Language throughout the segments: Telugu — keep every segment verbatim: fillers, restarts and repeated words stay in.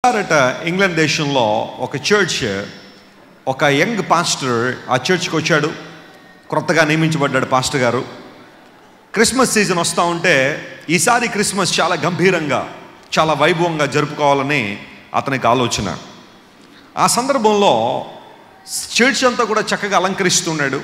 అట ఇంగ్లాండ్ దేశంలో ఒక చర్చ్, ఒక యంగ్ పాస్టర్ ఆ చర్చ్కి వచ్చాడు. క్రొత్తగా నియమించబడ్డాడు పాస్టర్ గారు. క్రిస్మస్ సీజన్ వస్తూ ఉంటే ఈసారి క్రిస్మస్ చాలా గంభీరంగా, చాలా వైభవంగా జరుపుకోవాలని అతనికి ఆలోచన. ఆ సందర్భంలో చర్చ్ అంతా కూడా చక్కగా అలంకరిస్తున్నాడు,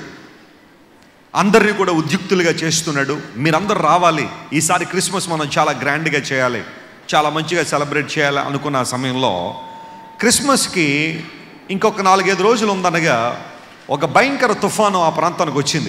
అందరినీ కూడా ఉద్యుక్తులుగా చేస్తున్నాడు. మీరందరూ రావాలి, ఈసారి క్రిస్మస్ మనం చాలా గ్రాండ్గా చేయాలి, చాలా మంచిగా సెలబ్రేట్ చేయాలి అనుకున్న సమయంలో క్రిస్మస్కి ఇంకొక నాలుగైదు రోజులు ఉందనగా ఒక భయంకర తుఫాను ఆ ప్రాంతానికి వచ్చింది.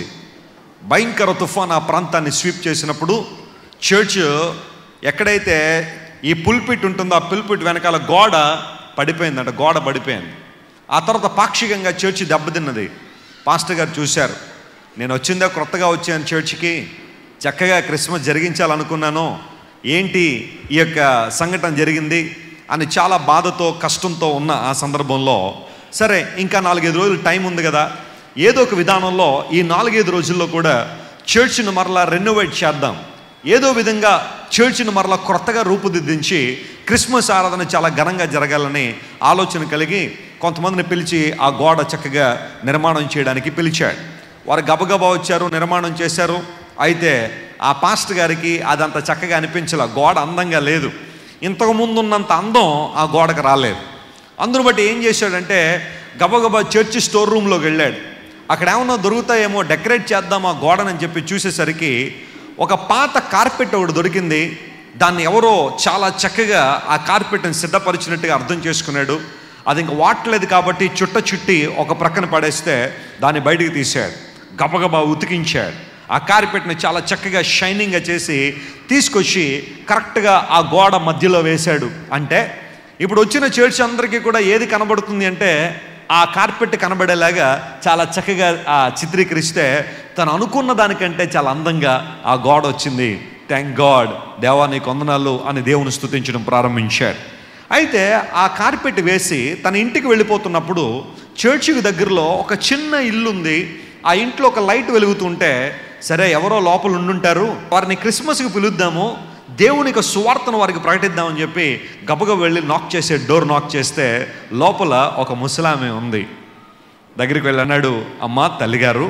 భయంకర తుఫాను ఆ ప్రాంతాన్ని స్వీప్ చేసినప్పుడు చర్చ్ ఎక్కడైతే ఈ పుల్పిట్ ఉంటుందో ఆ పుల్పిట్ వెనకాల గోడ పడిపోయిందంట. గోడ పడిపోయింది. ఆ తర్వాత పాక్షికంగా చర్చ్ దెబ్బతిన్నది. పాస్టర్ గారు చూశారు, నేను వచ్చిందా క్రొత్తగా వచ్చాను చర్చ్కి, చక్కగా క్రిస్మస్ జరిగించాలనుకున్నాను, ఏంటి ఈ యొక్క సంఘటన జరిగింది అని చాలా బాధతో కష్టంతో ఉన్న ఆ సందర్భంలో, సరే ఇంకా నాలుగైదు రోజులు టైం ఉంది కదా, ఏదో ఒక విధానంలో ఈ నాలుగైదు రోజుల్లో కూడా చర్చ్ను మరలా రెనోవేట్ చేద్దాం, ఏదో విధంగా చర్చ్ను మరలా క్రొత్తగా రూపుదిద్దించి క్రిస్మస్ ఆరాధన చాలా ఘనంగా జరగాలని ఆలోచన కలిగి కొంతమందిని పిలిచి ఆ గోడ చక్కగా నిర్మాణం చేయడానికి పిలిచాడు. వారు గబగబా వచ్చారు, నిర్మాణం చేశారు. అయితే ఆ పాస్టర్ గారికి అదంత చక్కగా అనిపించలే. గోడ అందంగా లేదు, ఇంతకుముందు ఉన్నంత అందం ఆ గోడకు రాలేదు. అందును బట్టి ఏం చేశాడంటే గబగబా చర్చ్ స్టోర్ రూమ్లోకి వెళ్ళాడు. అక్కడ ఏమన్నా దొరుకుతాయేమో, డెకరేట్ చేద్దాం ఆ గోడనని చెప్పి చూసేసరికి ఒక పాత కార్పెట్ ఒకటి దొరికింది. దాన్ని ఎవరో చాలా చక్కగా ఆ కార్పెట్ని సిద్ధపరిచినట్టుగా అర్థం చేసుకున్నాడు. అది ఇంక వాడలేదు కాబట్టి చుట్ట చుట్టి ఒక ప్రక్కన పడేస్తే దాన్ని బయటికి తీశాడు, గబగబా ఉతికించాడు. ఆ కార్పెట్ని చాలా చక్కగా షైనింగ్గా చేసి తీసుకొచ్చి కరెక్ట్గా ఆ గోడ మధ్యలో వేశాడు. అంటే ఇప్పుడు వచ్చిన చర్చ్ అందరికీ కూడా ఏది కనబడుతుంది అంటే ఆ కార్పెట్ కనబడేలాగా చాలా చక్కగా ఆ చిత్రీకరిస్తే తను అనుకున్న దానికంటే చాలా అందంగా ఆ గోడ వచ్చింది. థ్యాంక్ గాడ్, దేవా నీకు వందనాలు అని దేవుని స్తుతించడం ప్రారంభించాడు. అయితే ఆ కార్పెట్ వేసి తన ఇంటికి వెళ్ళిపోతున్నప్పుడు చర్చికి దగ్గరలో ఒక చిన్న ఇల్లు ఉంది. ఆ ఇంట్లో ఒక లైట్ వెలుగుతుంటే సరే ఎవరో లోపల ఉండుంటారు, వారిని క్రిస్మస్కి పిలుద్దాము, దేవునికి సువార్తను వారికి ప్రకటిద్దామని చెప్పి గబగబా వెళ్ళి నాక్ చేసే డోర్ నాక్ చేస్తే లోపల ఒక ముసలామె ఉంది. దగ్గరికి వెళ్ళి అన్నాడు, అమ్మా తల్లిగారు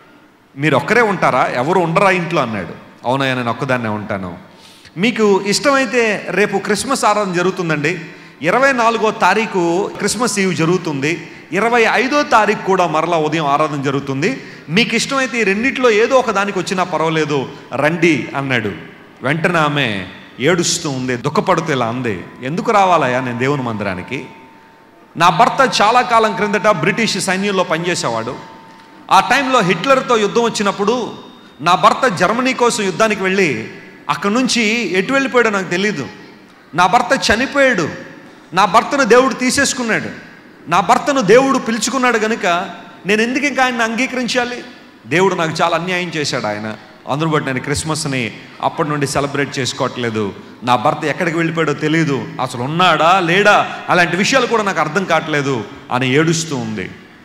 మీరు ఒక్కరే ఉంటారా, ఎవరు ఉండరా ఇంట్లో అన్నాడు. అవునయ్యా నేను ఒక్కదాన్నే ఉంటాను. మీకు ఇష్టమైతే రేపు క్రిస్మస్ ఆరాధన జరుగుతుందండి, ఇరవై నాలుగో తారీఖు క్రిస్మస్ ఈవ్ జరుగుతుంది, ఇరవై ఐదో తారీఖు కూడా మరలా ఉదయం ఆరాధన జరుగుతుంది, మీకు ఇష్టమైతే ఈ రెండిట్లో ఏదో ఒక దానికి వచ్చినా పర్వాలేదు రండి అన్నాడు. వెంటనే ఆమె ఏడుస్తూ ఉంది, దుఃఖపడుతూ ఇలా అంది, ఎందుకు రావాలయ్యా నేను దేవుని మందిరానికి, నా భర్త చాలా కాలం క్రిందట బ్రిటిష్ సైన్యంలో పనిచేసేవాడు, ఆ టైంలో హిట్లర్తో యుద్ధం వచ్చినప్పుడు నా భర్త జర్మనీ కోసం యుద్ధానికి వెళ్ళి అక్కడి నుంచి ఎటు వెళ్ళిపోయాడో నాకు తెలీదు, నా భర్త చనిపోయాడు, నా భర్తను దేవుడు తీసేసుకున్నాడు, నా భర్తను దేవుడు పిలుచుకున్నాడు కనుక నేను ఎందుకు ఇంకా ఆయన్ని అంగీకరించాలి, దేవుడు నాకు చాలా అన్యాయం చేశాడు ఆయన, అందును బట్టి నేను క్రిస్మస్ని అప్పటి నుండి సెలబ్రేట్ చేసుకోవట్లేదు, నా భర్త ఎక్కడికి వెళ్ళిపోయాడో తెలియదు, అసలు ఉన్నాడా లేడా అలాంటి విషయాలు కూడా నాకు అర్థం కావట్లేదు అని ఏడుస్తూ ఉంది.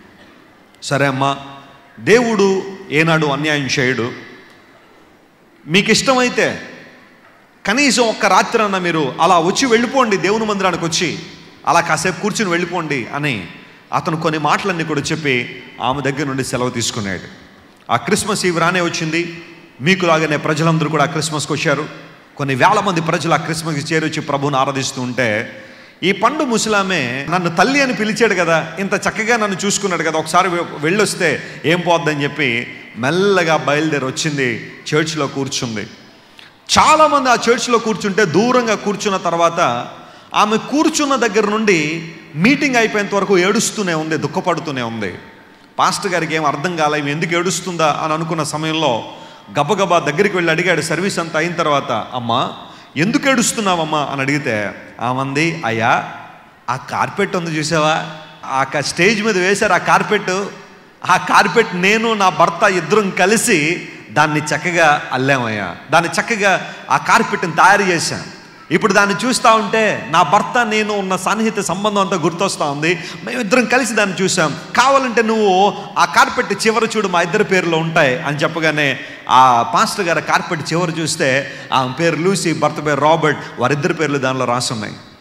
సరే అమ్మా, దేవుడు ఏనాడు అన్యాయం చేయడు, మీకు ఇష్టమైతే కనీసం ఒక్క రాత్రి అన్న మీరు అలా వచ్చి వెళ్ళిపోండి, దేవుని మందిరానికి వచ్చి అలా కాసేపు కూర్చుని వెళ్ళిపోండి అని అతను కొన్ని మాటలన్నీ కూడా చెప్పి ఆమె దగ్గర నుండి సెలవు తీసుకున్నాడు. ఆ క్రిస్మస్ ఈవ్ రానే వచ్చింది. మీకు లాగానే ప్రజలందరూ కూడా ఆ క్రిస్మస్కి వచ్చారు. కొన్ని వేల మంది ప్రజలు ఆ క్రిస్మస్కి చేరి వచ్చి ప్రభువుని ఆరాధిస్తూ ఉంటే ఈ పండు ముసలామే నన్ను తల్లి అని పిలిచాడు కదా, ఇంత చక్కగా నన్ను చూసుకున్నాడు కదా, ఒకసారి వెళ్ళొస్తే ఏం పోద్దని చెప్పి మెల్లగా బయలుదేరి వచ్చింది, చర్చ్లో కూర్చుంది. చాలామంది ఆ చర్చ్లో కూర్చుంటే దూరంగా కూర్చున్న తర్వాత ఆమె కూర్చున్న దగ్గర నుండి మీటింగ్ అయిపోయేంత వరకు ఏడుస్తూనే ఉంది, దుఃఖపడుతూనే ఉంది. పాస్టర్ గారికి ఏం అర్థం కాలే, ఈమె ఎందుకు ఏడుస్తుందా అని అనుకున్న సమయంలో గబగబా దగ్గరికి వెళ్ళి అడిగాడు. సర్వీస్ అంతా అయిన తర్వాత, అమ్మా ఎందుకు ఏడుస్తున్నావమ్మా అని అడిగితే ఆమంది, అయ్యా ఆ కార్పెట్ ఉంది చూసావా, ఆ స్టేజ్ మీద వేశారు ఆ కార్పెట్, ఆ కార్పెట్ నేను నా భర్త ఇద్దరం కలిసి దాన్ని చక్కగా అల్లామయ్యా, దాన్ని చక్కగా ఆ కార్పెట్ని తయారు చేశాను, ఇప్పుడు దాన్ని చూస్తూ ఉంటే నా భర్త నేను ఉన్న సన్నిహిత సంబంధం అంతా గుర్తొస్తూ ఉంది, మేమిద్దరం కలిసి దాన్ని చూసాం, కావాలంటే నువ్వు ఆ కార్పెట్ చివరి చూడు మా ఇద్దరి పేర్లో ఉంటాయి అని చెప్పగానే ఆ పాస్టర్ గారు కార్పెట్ చివరి చూస్తే ఆమె పేరు లూసీ, భర్త పేరు రాబర్ట్, వారిద్దరి పేర్లు దానిలో రాసున్నాయి.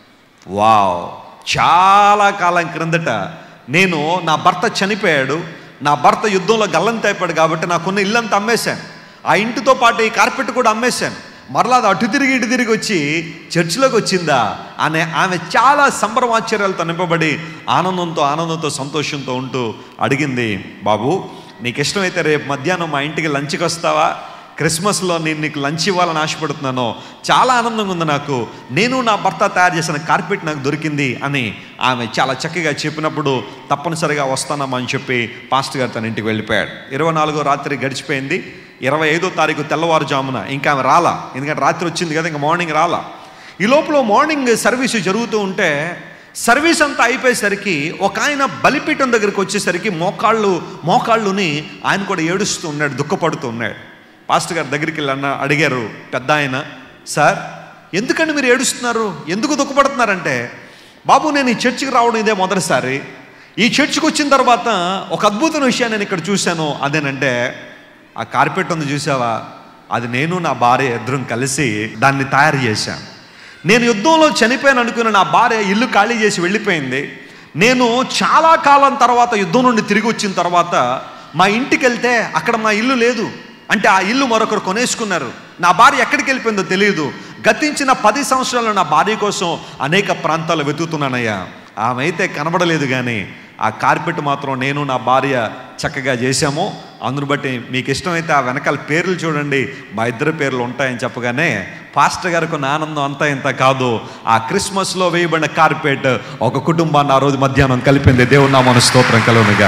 వావ్! చాలా కాలం క్రిందట నేను, నా భర్త చనిపోయాడు, నా భర్త యుద్ధంలో గల్లంత అయిపోయాడు కాబట్టి నాకున్న ఇల్లంతా అమ్మేశాను. ఆ ఇంటితో పాటు ఈ కార్పెట్ కూడా అమ్మేశాను. మరలా అది అటు తిరిగి ఇటు తిరిగి వచ్చి చర్చిలోకి వచ్చిందా అనే ఆమె చాలా సంభ్రమాశ్చర్యాలతో నింపబడి ఆనందంతో ఆనందంతో సంతోషంతో ఉంటూ అడిగింది, బాబు నీకు ఇష్టమైతే రేపు మధ్యాహ్నం మా ఇంటికి లంచ్కి వస్తావా? క్రిస్మస్లో నేను నీకు లంచ్ ఇవ్వాలని ఆశపడుతున్నాను, చాలా ఆనందంగా ఉంది నాకు, నేను నా భర్త తయారు చేసిన కార్పెట్ నాకు దొరికింది అని ఆమె చాలా చక్కగా చెప్పినప్పుడు తప్పనిసరిగా వస్తానమ్మా అని చెప్పి పాస్టర్ గారు తన ఇంటికి వెళ్ళిపోయాడు. ఇరవై నాలుగో రాత్రి గడిచిపోయింది. ఇరవై ఐదో తారీఖు తెల్లవారుజామున ఇంకా ఆమె రాలా, ఎందుకంటే రాత్రి వచ్చింది కదా, ఇంకా మార్నింగ్ రాలా. ఈ లోపల మార్నింగ్ సర్వీసు జరుగుతూ ఉంటే సర్వీస్ అంతా అయిపోయేసరికి ఒక ఆయన బలిపీఠం దగ్గరికి వచ్చేసరికి మోకాళ్ళు మోకాళ్ళుని ఆయన కూడా ఏడుస్తూ ఉన్నాడు, దుఃఖపడుతూ ఉన్నాడు. పాస్టర్ గారి దగ్గరికి వెళ్ళి అన్న అడిగారు పెద్ద ఆయన, సార్ ఎందుకండి మీరు ఏడుస్తున్నారు, ఎందుకు దుఃఖపడుతున్నారంటే, బాబు నేను ఈ చర్చికి రావడం ఇదే మొదటిసారి, ఈ చర్చికి వచ్చిన తర్వాత ఒక అద్భుతమైన విషయాన్ని నేను ఇక్కడ చూశాను. అదేనంటే ఆ కార్పెట్ ఉంది చూసావా, అది నేను నా భార్య ఇద్దరం కలిసి దాన్ని తయారు చేశాను. నేను యుద్ధంలో చనిపోయాను అనుకున్న నా భార్య ఇల్లు ఖాళీ చేసి వెళ్ళిపోయింది. నేను చాలా కాలం తర్వాత యుద్ధం నుండి తిరిగి వచ్చిన తర్వాత మా ఇంటికి వెళ్తే అక్కడ మా ఇల్లు లేదు, అంటే ఆ ఇల్లు మరొకరు కొనేసుకున్నారు. నా భార్య ఎక్కడికి వెళ్ళిపోయిందో తెలియదు. గతించిన పది సంవత్సరాలు నా భార్య కోసం అనేక ప్రాంతాలు వెతుకుతున్నానయ్యా, ఆమె అయితే కనబడలేదు, కానీ ఆ కార్పెట్ మాత్రం నేను నా భార్య చక్కగా చేశాము. అందును బట్టి మీకు ఇష్టమైతే ఆ వెనకాల పేర్లు చూడండి, మా ఇద్దరు పేర్లు ఉంటాయని చెప్పగానే పాస్టర్ గారికి ఉన్న ఆనందం అంతా ఇంత కాదు. ఆ క్రిస్మస్లో వేయబడిన కార్పెట్ ఒక కుటుంబాన్ని ఆ రోజు మధ్యాహ్నం కలిపింది. దేవుని నామమున స్తోత్రం కలుగునుగా.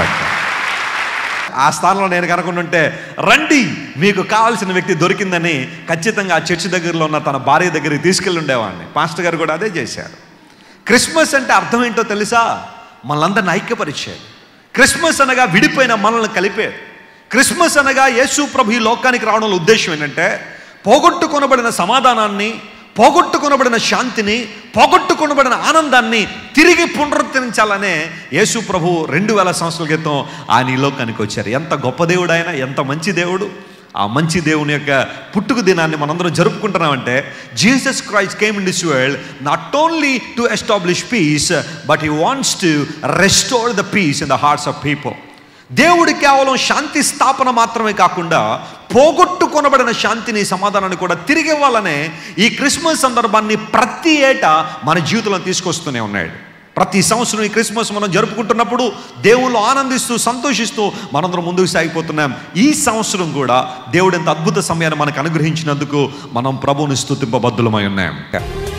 ఆ స్థానంలో నేను కనుకుంటుంటే రండి మీకు కావాల్సిన వ్యక్తి దొరికిందని ఖచ్చితంగా ఆ చర్చి దగ్గరలో ఉన్న తన భార్య దగ్గరికి తీసుకెళ్ళి ఉండేవాడిని. పాస్టర్ గారు కూడా అదే చేశారు. క్రిస్మస్ అంటే అర్థం ఏంటో తెలుసా? మనల్ని ఐక్యపరిచేది. క్రిస్మస్ అనగా విడిపోయిన మనల్ని కలిపేది. క్రిస్మస్ అనగా యేసు ప్రభు ఈ లోకానికి రావడంలో ఉద్దేశం ఏంటంటే పోగొట్టుకొనబడిన సమాధానాన్ని, పోగొట్టుకొనబడిన శాంతిని, పోగొట్టుకొనబడిన ఆనందాన్ని తిరిగి పునరుద్ధరించాలనే యేసు ప్రభు రెండు వేల సంవత్సరాల క్రితం ఆయన ఈ లోకానికి వచ్చారు. ఎంత గొప్ప దేవుడు ఆయన, ఎంత మంచి దేవుడు. ఆ మంచి దేవుని యొక్క పుట్టుక దినాన్ని మనందరం జరుపుకుంటున్నామంటే Jesus Christ came in this world not only to establish peace but he wants to restore the peace in the hearts of people. దేవుడు కేవలం శాంతి స్థాపన మాత్రమే కాకుండా పోగొట్టుకొనబడిన శాంతిని, సమాధానాన్ని కూడా తిరిగి ఇవ్వాలనే ఈ క్రిస్మస్ సందర్భాన్ని ప్రతి ఏటా మన జీవితంలో తీసుకొస్తూనే ఉన్నాడు. ప్రతి సంవత్సరం ఈ క్రిస్మస్ మనం జరుపుకుంటున్నప్పుడు దేవుళ్ళు ఆనందిస్తూ సంతోషిస్తూ మనందరం ముందుకు సాగిపోతున్నాం. ఈ సంవత్సరం కూడా దేవుడు ఎంత అద్భుత సమయాన్ని మనకు అనుగ్రహించినందుకు మనం ప్రభువుని స్తుతింపబద్ధులమై ఉన్నాం.